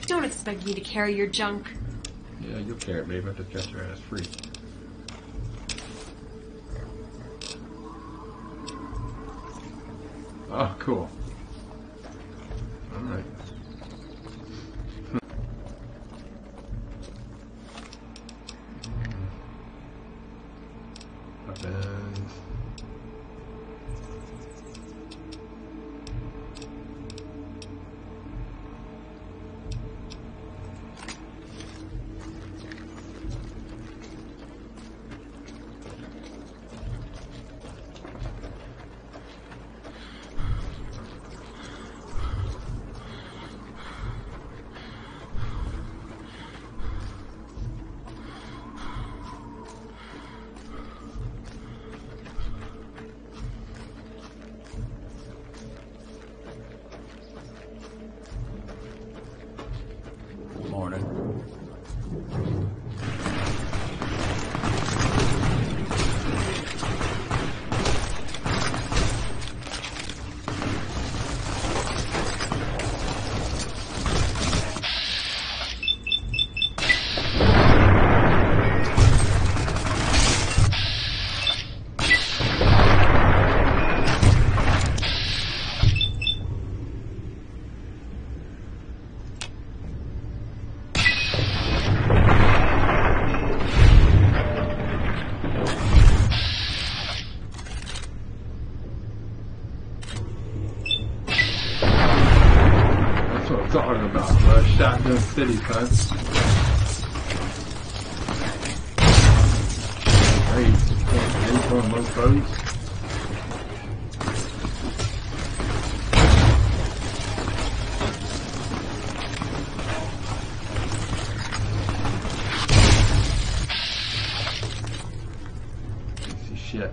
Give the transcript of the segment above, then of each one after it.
Don't expect me to carry your junk. Yeah, you'll carry it, babe. I have to catch your ass free. Oh, cool. Alright. Weapons. Talking about Shotgun City, son. Hey, on most roads. Piece of shit.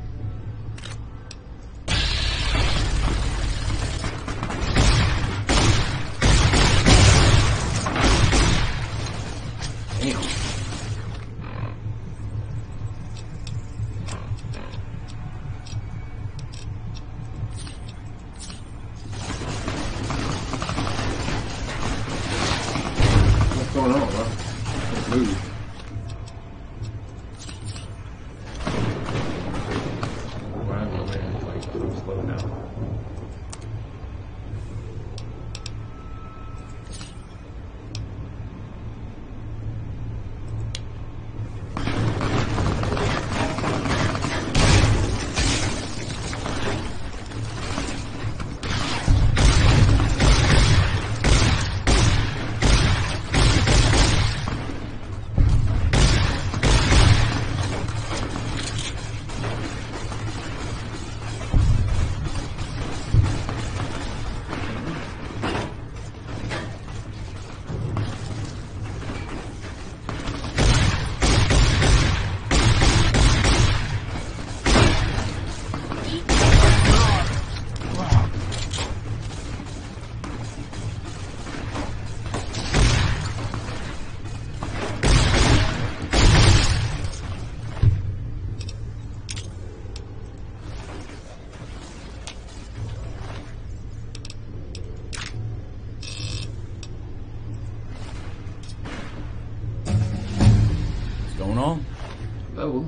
What's going on, bro? Let's move. Why am I man like so slow now? Going on? Hello.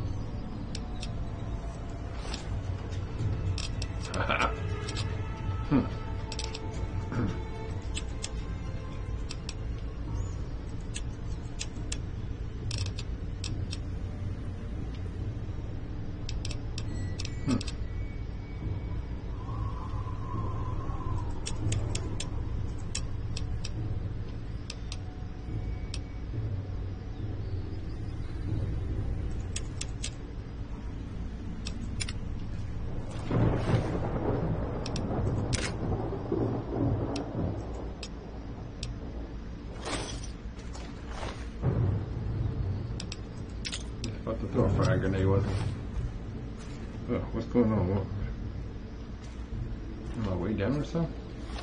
About to throw a fire grenade, wasn't it? Oh, what's going on? What? Am I way down or something?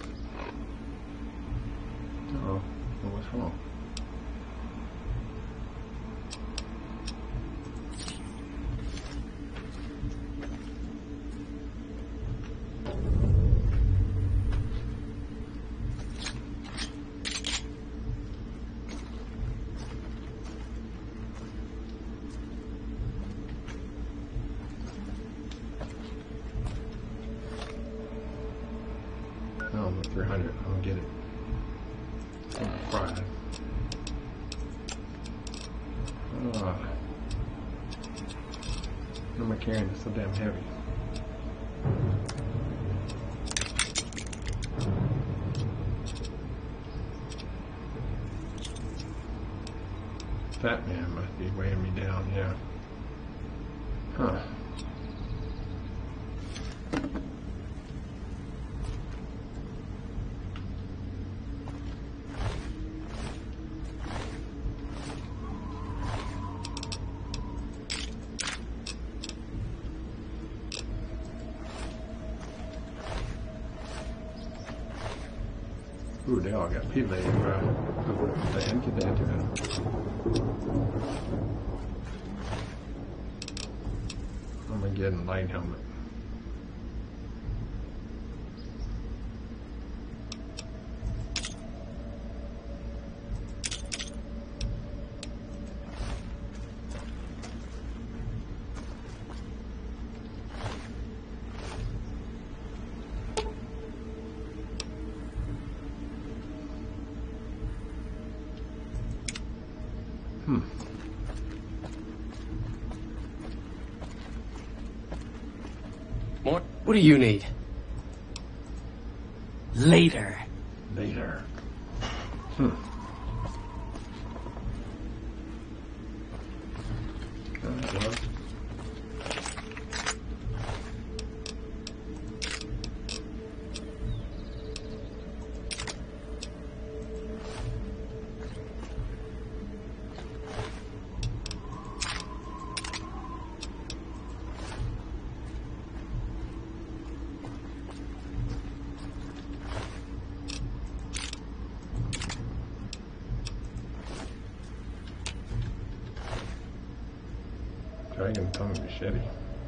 Uh-oh. Well, what's wrong? 100. I don't get it. I'm fried. Why am I carrying this so damn heavy? Fat man must be weighing me down, yeah. Huh. Ooh, they all got pit legs, bro. Get the antenna. I'm gonna get a light helmet. What do you need? Later. Later. Dragon tongue machete.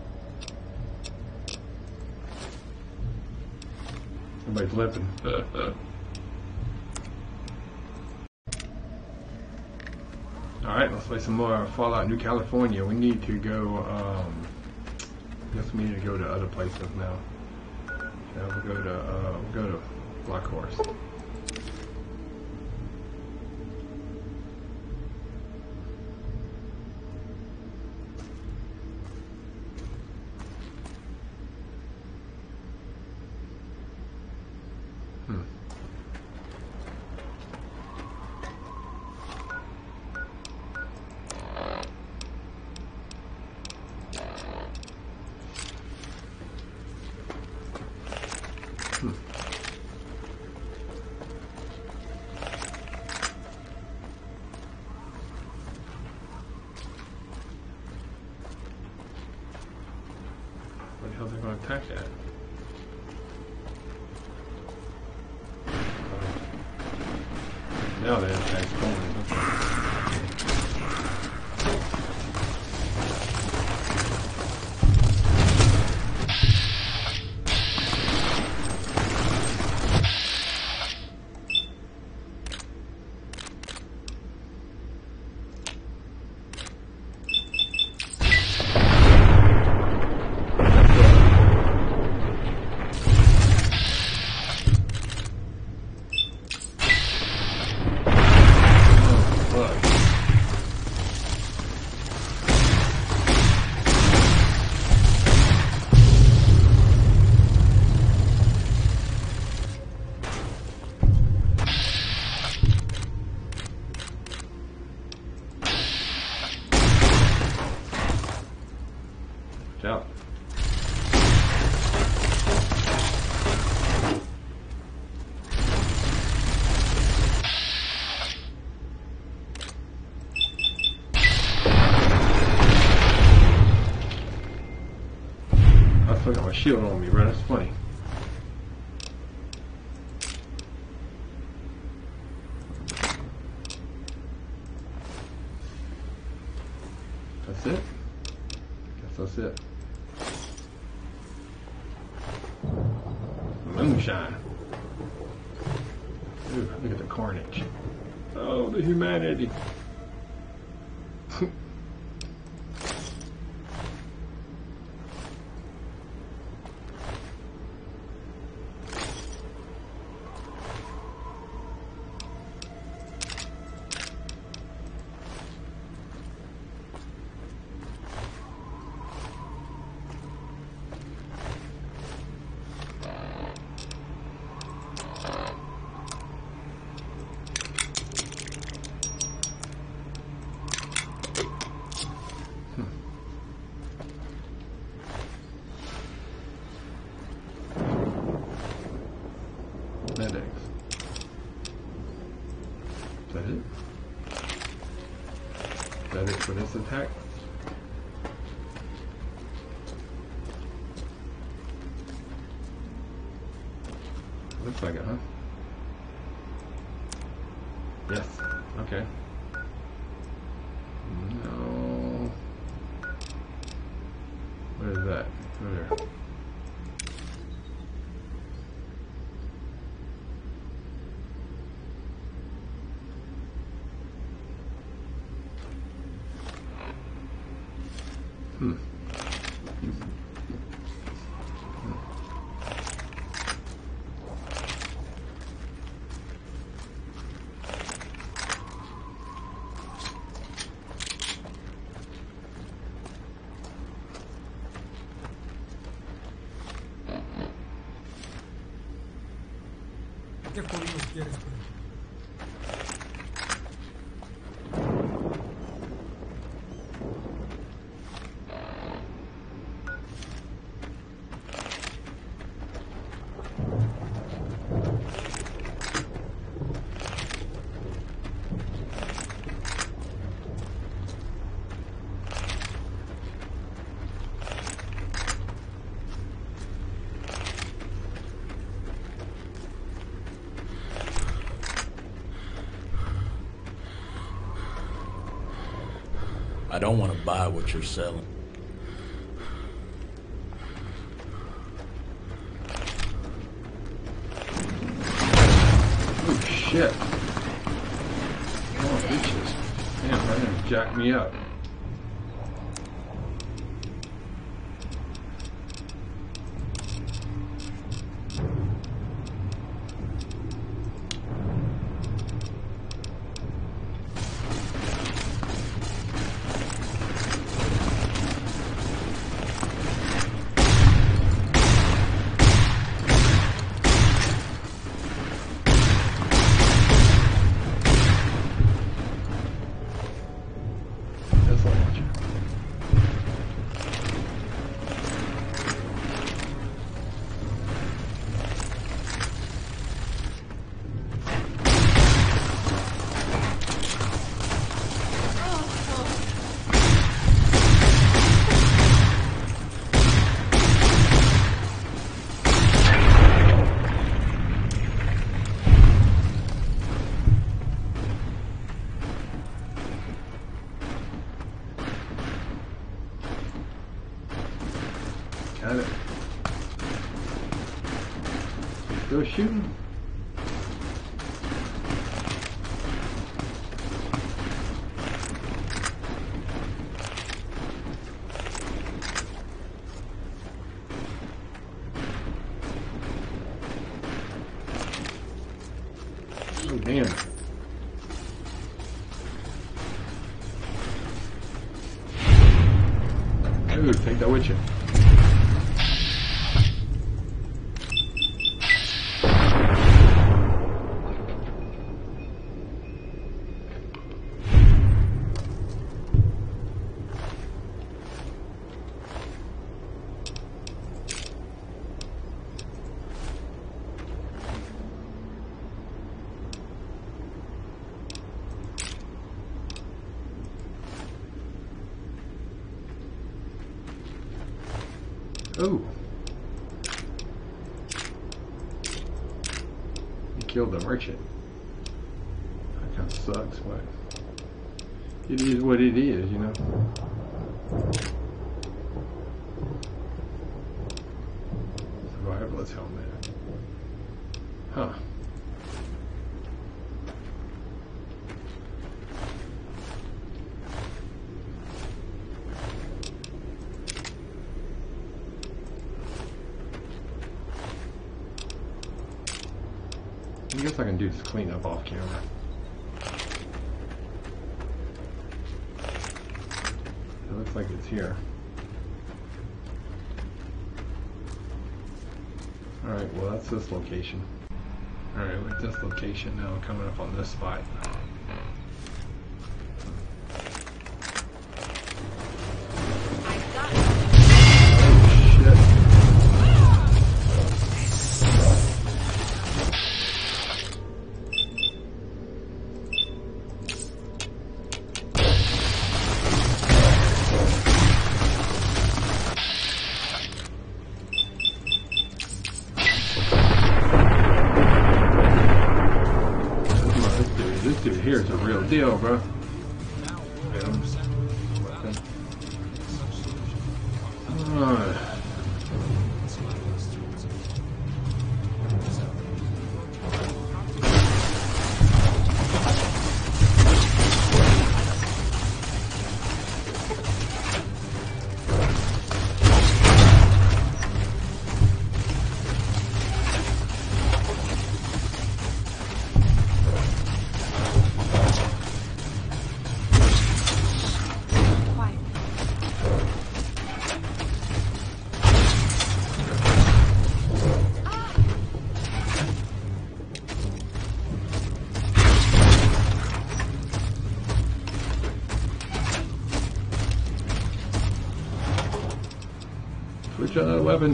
Somebody's limping. Alright, let's play some more Fallout New California. We need to go, I guess we need to go to other places now. Yeah, we'll go to Black Horse. Where the hell are they going to attack at? Now they attack Poland. Out. I still got my shield on me, bro. That's funny. That's it. Guess that's it. Moonshine. Ooh, look at the carnage. Oh, the humanity. Is that it? Is that it for this attack? Looks like it, huh? Yes. Okay. No. What is that? Over there. ¿Qué código quieres, bro? I don't want to buy what you're selling. Oh shit. Oh bitches. Damn, that done jacked me up. Got it. Still shooting. Oh damn. Ooh, take that with you. Oh. He killed the merchant. That kind of sucks, but it is what it is, you know. Survivalist helmet. Huh. I guess I can do this clean up off camera. It looks like it's here. Alright, well that's this location. Alright, with this location now coming up on this spot. here's the real deal, bro. Alright. Switch on that weapon.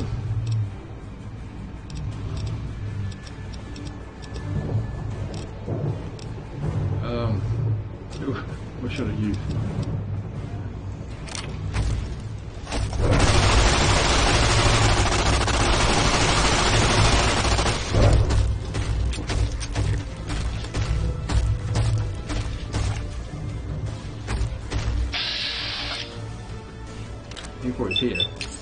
What should I use? I think it's here.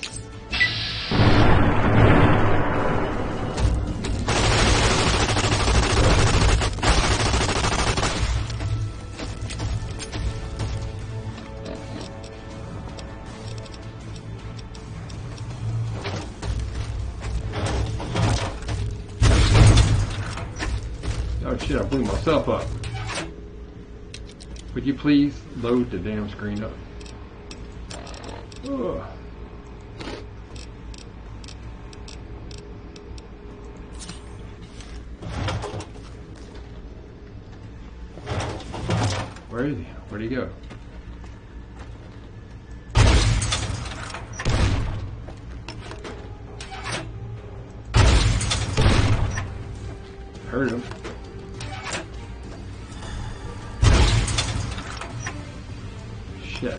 Oh shit, I blew myself up. Would you please load the damn screen up? Ugh. Where is he? Where'd he go? Heard him. Shit.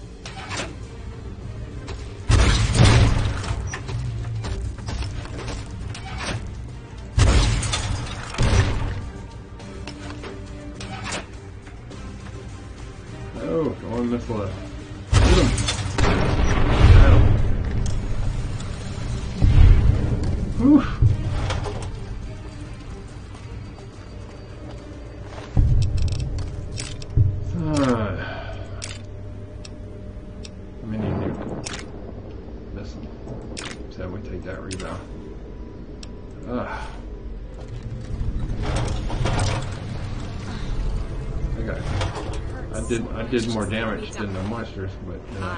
Oh, going this way. Get him. Got him. Whew. Mini nuke. Missile. So we take that rebound. Okay. I did more damage than the monsters, but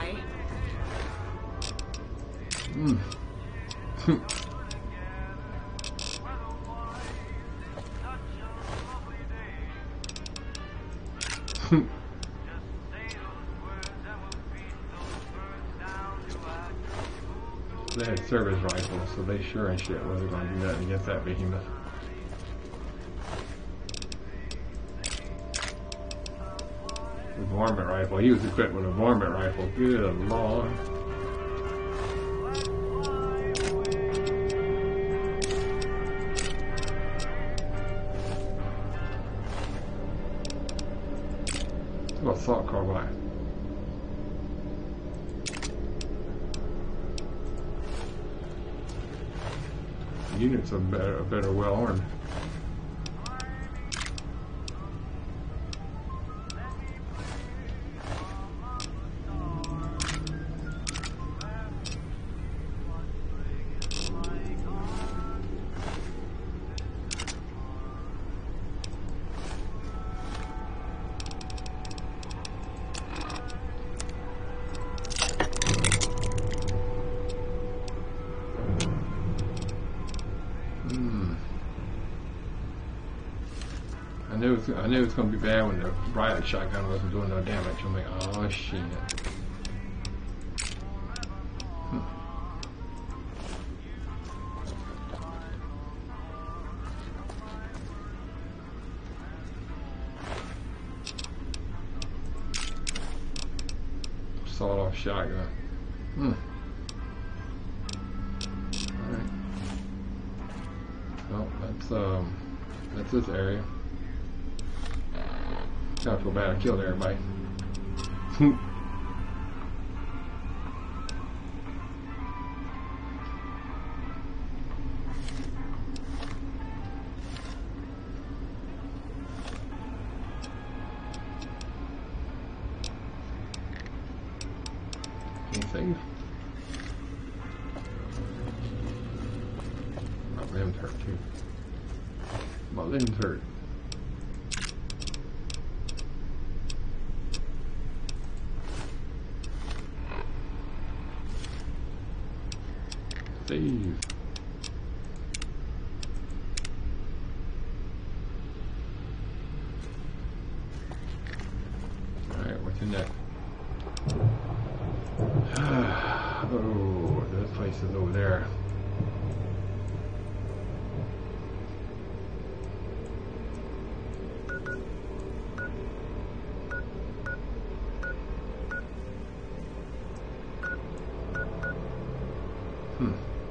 they had service rifles, so they sure and shit wasn't going to do that against that behemoth. The varmint rifle. He was equipped with a varmint rifle. Good lord. What assault carbine? Units are better well armed. I knew it was going to be bad when the riot shotgun wasn't doing no damage. I'm like, oh shit. Sawed-off shotgun. Alright. Well, that's this area. I feel bad I killed everybody. Can't save. My limbs hurt too. My limbs hurt. Save. Alright, what's in that? Oh, this place is over there.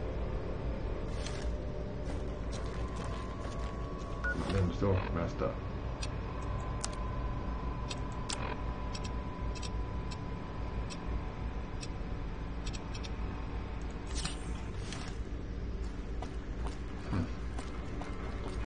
I'm still messed up.